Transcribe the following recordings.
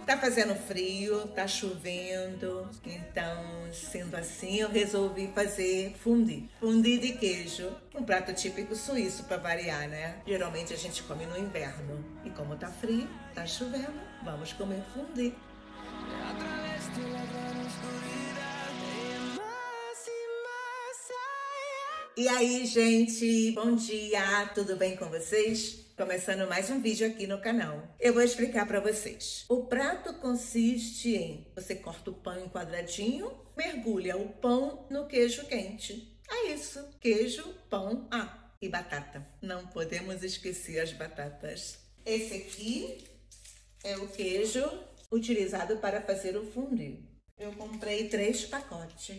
Tá fazendo frio, tá chovendo, então, sendo assim, eu resolvi fazer fondue. Fondue de queijo, um prato típico suíço para variar, né? Geralmente a gente come no inverno. E como tá frio, tá chovendo, vamos comer fondue. E aí, gente, bom dia, tudo bem com vocês? Começando mais um vídeo aqui no canal. Eu vou explicar para vocês. O prato consiste em você corta o pão em quadradinho, mergulha o pão no queijo quente. É isso, queijo, pão, e batata. Não podemos esquecer as batatas. Esse aqui é o queijo utilizado para fazer o fondue. Eu comprei 3 pacotes.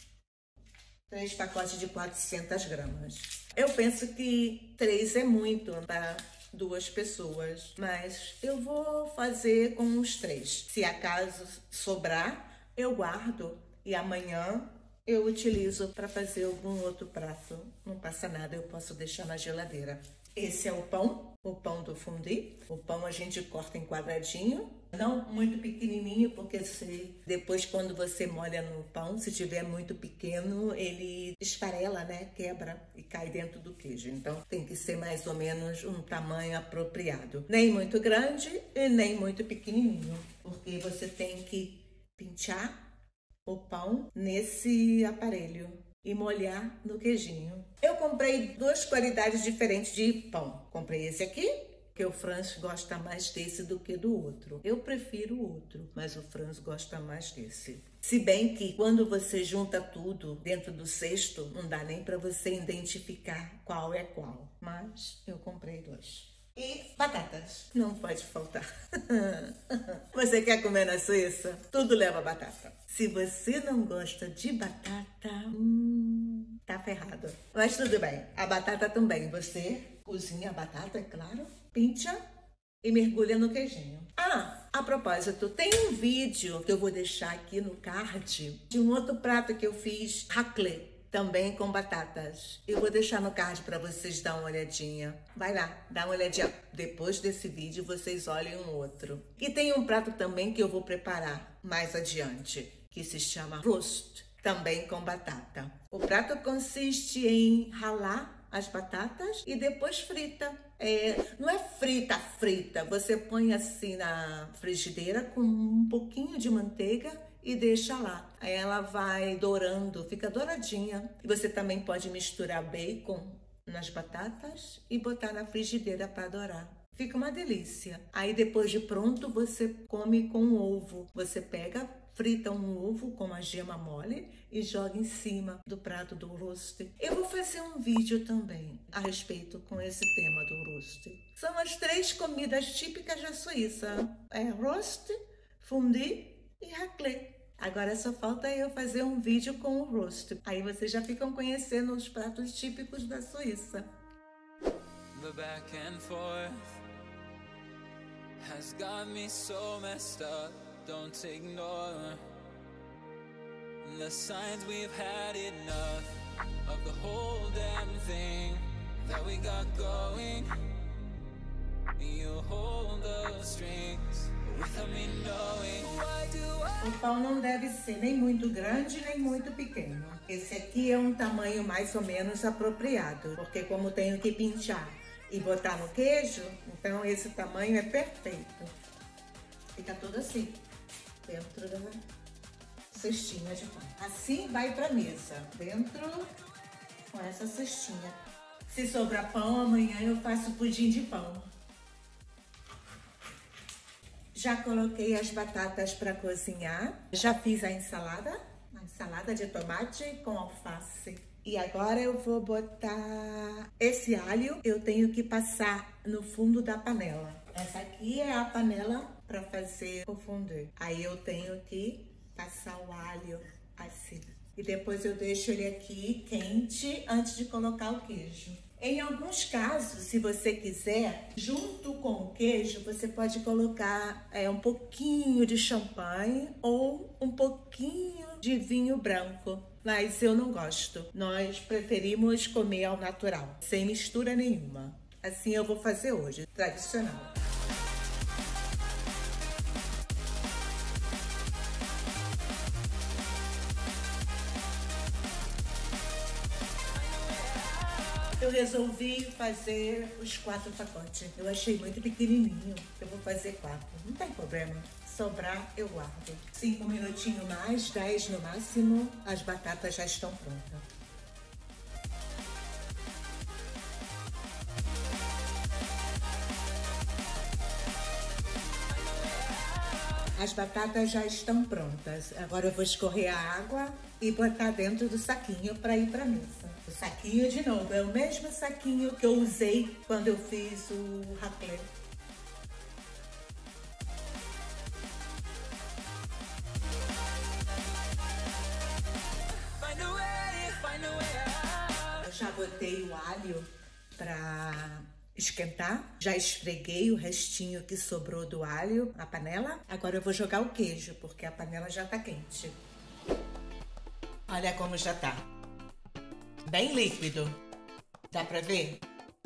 3 pacotes de 400 gramas. Eu penso que 3 é muito para 2 pessoas, mas eu vou fazer com os 3. Se acaso sobrar, eu guardo e amanhã eu utilizo para fazer algum outro prato. Não passa nada, eu posso deixar na geladeira. Esse é o pão do fondue. O pão a gente corta em quadradinho, não muito pequenininho, porque depois quando você molha no pão, se tiver muito pequeno, ele esfarela, né? Quebra e cai dentro do queijo. Então tem que ser mais ou menos um tamanho apropriado. Nem muito grande e nem muito pequenininho, porque você tem que pinchar o pão nesse aparelho e molhar no queijinho. Eu comprei 2 qualidades diferentes de pão. Comprei esse aqui, que o Franz gosta mais desse do que do outro. Eu prefiro o outro, mas o Franz gosta mais desse. Se bem que quando você junta tudo dentro do cesto, não dá nem para você identificar qual é qual. Mas eu comprei 2. E batatas, não pode faltar. Você quer comer na Suíça? Tudo leva batata. Se você não gosta de batata, tá ferrado. Mas tudo bem, a batata também. Você cozinha a batata, é claro, pincha e mergulha no queijinho. A propósito, tem um vídeo que eu vou deixar aqui no card de um outro prato que eu fiz, raclette. Também com batatas. Eu vou deixar no card para vocês dar uma olhadinha. Vai lá, dá uma olhadinha. Depois desse vídeo, vocês olhem um outro. E tem um prato também que eu vou preparar mais adiante, que se chama roast, também com batata. O prato consiste em ralar as batatas e depois frita. Não é frita. Você põe assim na frigideira com um pouquinho de manteiga e deixa lá. Aí ela vai dourando, fica douradinha. E você também pode misturar bacon nas batatas e botar na frigideira para dourar. Fica uma delícia. Aí depois de pronto você come com ovo. Você pega, frita um ovo com a gema mole e joga em cima do prato do roast. Eu vou fazer um vídeo também a respeito com esse tema do roast. São as 3 comidas típicas da Suíça. Roast, fondue e raclette. Agora só falta eu fazer um vídeo com o roast. Aí vocês já ficam conhecendo os pratos típicos da Suíça. The back and forth has got me so messed up. Don't ignore the signs. We've had enough of the whole damn thing that we got going. You hold the strings without me knowing. O pão não deve ser nem muito grande nem muito pequeno. Esse aqui é um tamanho mais ou menos apropriado, porque como tenho que pinchar e botar no queijo, então esse tamanho é perfeito. Fica tudo assim, dentro da cestinha de pão. Assim vai pra mesa, dentro com essa cestinha. Se sobrar pão, amanhã eu faço pudim de pão. Já coloquei as batatas para cozinhar. Já fiz a ensalada de tomate com alface. E agora eu vou botar esse alho. Eu tenho que passar no fundo da panela. Essa aqui é a panela para fazer o fondue. Aí eu tenho que passar o alho assim. E depois eu deixo ele aqui quente antes de colocar o queijo. Em alguns casos, se você quiser, junto com o queijo, você pode colocar um pouquinho de champanhe ou um pouquinho de vinho branco. Mas eu não gosto. Nós preferimos comer ao natural, sem mistura nenhuma. Assim eu vou fazer hoje, tradicional. eu resolvi fazer os 4 pacotes. Eu achei muito pequenininho, eu vou fazer 4. Não tem problema. Sobrar, eu guardo. 5 minutinhos mais, 10 no máximo, as batatas já estão prontas. As batatas já estão prontas. Agora eu vou escorrer a água e botar dentro do saquinho para ir para a mesa. O saquinho de novo, é o mesmo saquinho que eu usei quando eu fiz o raclette. Eu já botei o alho para esquentar. Já esfreguei o restinho que sobrou do alho na panela. Agora eu vou jogar o queijo, porque a panela já tá quente. Olha como já tá. Bem líquido. Dá pra ver?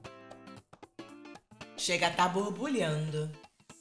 Chega a tá borbulhando.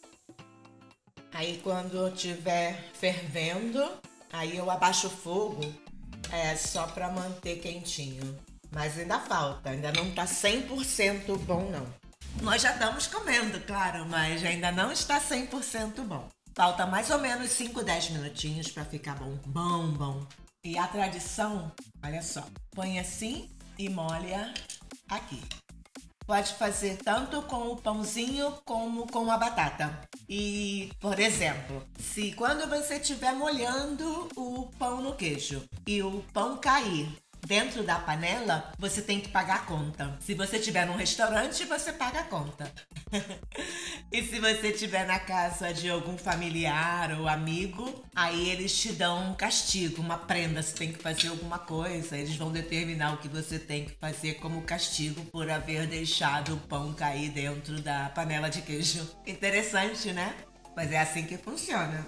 Aí quando tiver fervendo, aí eu abaixo o fogo. É só pra manter quentinho. Mas ainda falta, ainda não tá 100% bom não. Nós já estamos comendo, claro, mas ainda não está 100% bom. Falta mais ou menos 5, 10 minutinhos pra ficar bom, bom. E a tradição, olha só, põe assim e molha aqui. Pode fazer tanto com o pãozinho como com a batata. E, por exemplo, se quando você estiver molhando o pão no queijo e o pão cair dentro da panela, você tem que pagar a conta. Se você estiver num restaurante, você paga a conta. E se você estiver na casa de algum familiar ou amigo, aí eles te dão um castigo, uma prenda. Você tem que fazer alguma coisa. Eles vão determinar o que você tem que fazer como castigo por haver deixado o pão cair dentro da panela de queijo. Interessante, né? Mas é assim que funciona.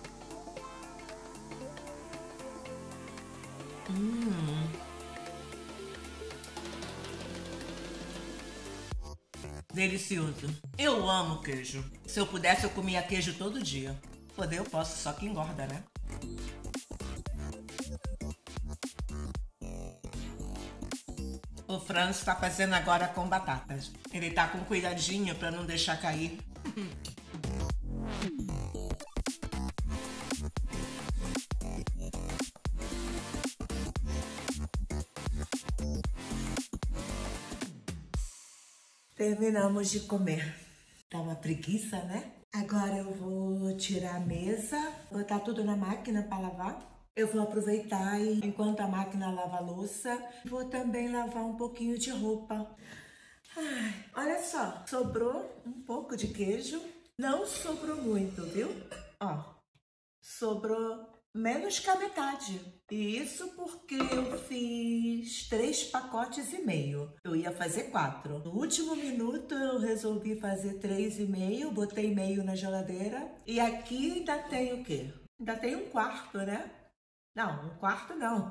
Delicioso. Eu amo queijo. Se eu pudesse, eu comia queijo todo dia. Poder eu posso, só que engorda, né? O Franz tá fazendo agora com batatas. Ele tá com cuidadinho pra não deixar cair. Terminamos de comer. Tá uma preguiça, né? Agora eu vou tirar a mesa, botar tudo na máquina para lavar. Eu vou aproveitar e, enquanto a máquina lava a louça, vou também lavar um pouquinho de roupa. Ai, olha só, sobrou um pouco de queijo. Não sobrou muito, viu? Ó, sobrou menos que a metade. E isso porque eu fiz 3,5 pacotes. Eu ia fazer 4. No último minuto eu resolvi fazer 3,5, botei meio na geladeira. E aqui ainda tem o quê? Ainda tem 1/4, né? Não, 1/4 não.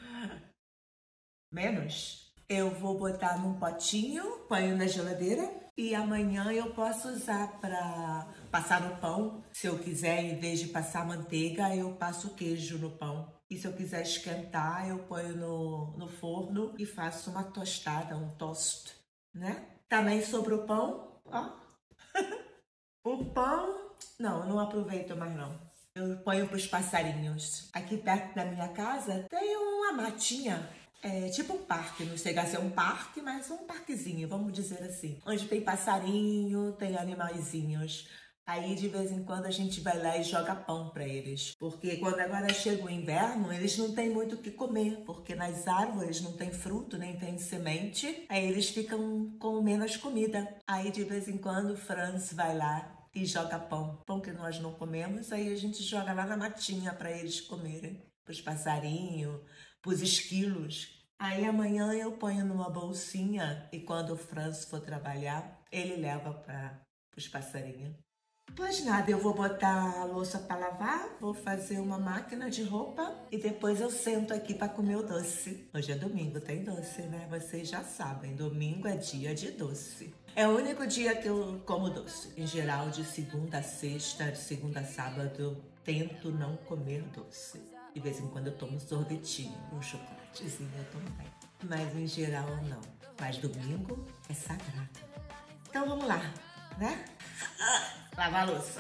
Menos. Eu vou botar num potinho, ponho na geladeira. E amanhã eu posso usar para passar no pão. Se eu quiser, em vez de passar manteiga, eu passo queijo no pão. E se eu quiser esquentar, eu ponho no forno e faço uma tostada, um toast, né? Também sobrou pão, ó. O pão, não, eu não aproveito mais não. Eu ponho para os passarinhos. Aqui perto da minha casa tem uma matinha. É tipo um parque, não chega a ser um parque, mas um parquezinho, vamos dizer assim. Onde tem passarinho, tem animaizinhos. Aí de vez em quando a gente vai lá e joga pão para eles. Porque quando agora chega o inverno, eles não têm muito o que comer. Porque nas árvores não tem fruto, nem tem semente. Aí eles ficam com menos comida. Aí de vez em quando o Franz vai lá e joga pão. Pão que nós não comemos, aí a gente joga lá na matinha para eles comerem. Para os passarinhos, para os esquilos. Aí amanhã eu ponho numa bolsinha e quando o Franz for trabalhar, ele leva para os passarinhos. Pois nada, eu vou botar a louça para lavar, vou fazer uma máquina de roupa e depois eu sento aqui para comer o doce. Hoje é domingo, tem doce, né? Vocês já sabem, domingo é dia de doce. É o único dia que eu como doce. Em geral, de segunda a sexta, de segunda a sábado, eu tento não comer doce. De vez em quando eu tomo um sorvetinho, um chocolatezinho eu tomo bem. Mas em geral não. Mas domingo é sagrado. Então vamos lá, né? Lavar a louça.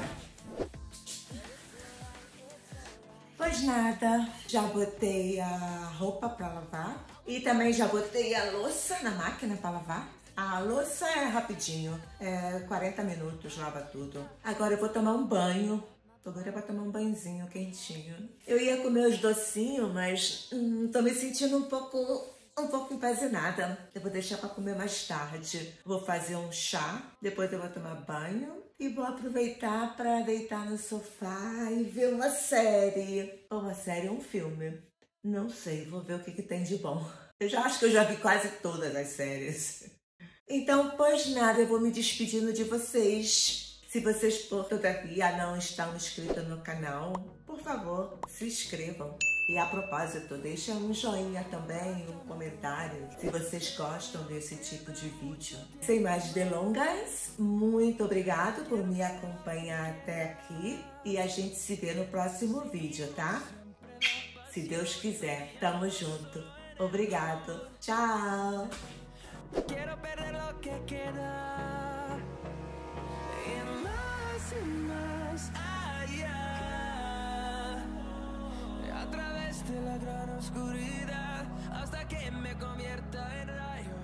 Pois nada, já botei a roupa pra lavar e também já botei a louça na máquina pra lavar. A louça é rapidinho, 40 minutos, lava tudo. Agora eu vou tomar um banho. Agora eu vou tomar um banhozinho quentinho. Eu ia comer os docinhos, mas tô me sentindo um pouco empanzinada. Eu vou deixar pra comer mais tarde. Vou fazer um chá, depois eu vou tomar banho e vou aproveitar pra deitar no sofá e ver uma série. Ou uma série ou um filme. Não sei, vou ver o que tem de bom. Eu já acho que eu já vi quase todas as séries. Então, pois nada, eu vou me despedindo de vocês. Se vocês, por todavia, não estão inscritos no canal, por favor, se inscrevam. E a propósito, deixa um joinha também, um comentário, se vocês gostam desse tipo de vídeo. Sem mais delongas, muito obrigado por me acompanhar até aqui. E a gente se vê no próximo vídeo, tá? Se Deus quiser, tamo junto. Obrigado. Tchau. Quiero perder lo que queda y más allá, a través de la gran oscuridad, hasta que me convierta en rayo.